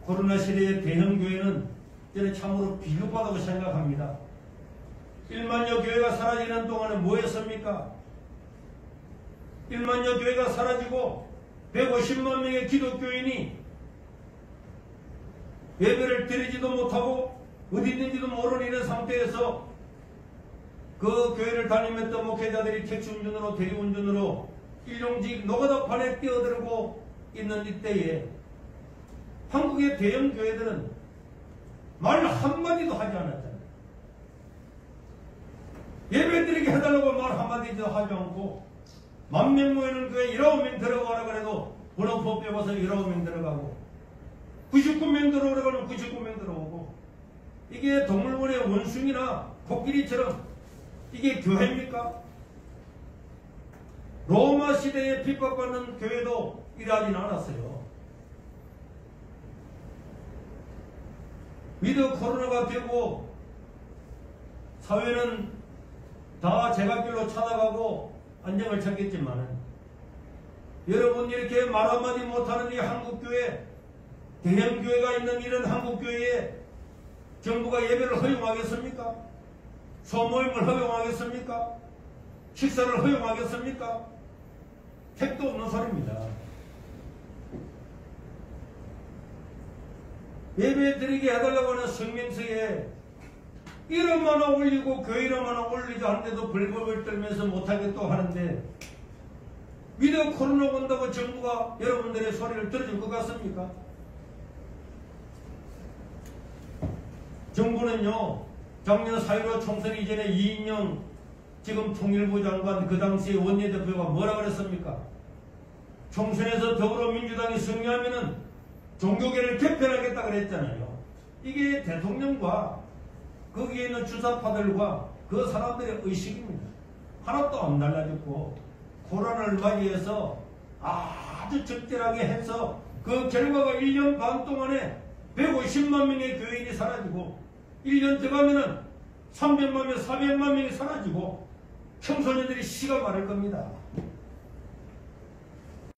코로나 시대의 대형교회는 저는 참으로 비겁하다고 생각합니다. 1만여 교회가 사라지는 동안에 뭐 했습니까? 1만여 교회가 사라지고 150만 명의 기독교인이 예배를 드리지도 못하고 어디 있는지도 모르는 이런 상태에서 그 교회를 다니면서 목회자들이 택시운전으로 대리운전으로 일용직 노가다판에 뛰어들고 있는 이때에 한국의 대형 교회들은 말 한마디도 하지 않았잖아요. 예배드리게 해달라고 말 한마디도 하지 않고 10,000명 모이는 교회 19명 들어가라 그래도 번호표 빼봐서 19명 들어가고 99명 들어오라 그러면 99명 들어오고 이게 동물원의 원숭이나 코끼리처럼 이게 교회입니까? 로마 시대에 핍박받는 교회도 이러하진 않았어요. 위드 코로나가 되고 사회는 다 제각길로 찾아가고 안정을 찾겠지만 여러분 이렇게 말 한마디 못하는 이 한국교회 대형교회가 있는 이런 한국교회에 정부가 예배를 허용하겠습니까? 소모임을 허용하겠습니까? 식사를 허용하겠습니까? 택도 없는 소리입니다. 예배 드리게 해달라고 하는 성명서에 이름 하나 올리고 교회 이름 하나 올리지 않는데도 벌벌 떨면서 못하겠다고 하는데 위드 코로나 온다고 정부가 여러분들의 소리를 들어줄 것 같습니까? 정부는요 작년 4.15 총선 이전에 이인영 지금 통일부 장관 그 당시에 원내대표가 뭐라 그랬습니까? 총선에서 더불어민주당이 승리하면은 종교계를 개편하겠다 그랬잖아요. 이게 대통령과 거기에 있는 주사파들과 그 사람들의 의식입니다. 하나도 안 달라졌고 코로나를 맞이해서 아주 적절하게 해서 그 결과가 1년 반 동안에 150만 명의 교인이 사라지고 1년 더 가면은 300만 명, 400만 명이 사라지고 청소년들이 시가 마를 겁니다.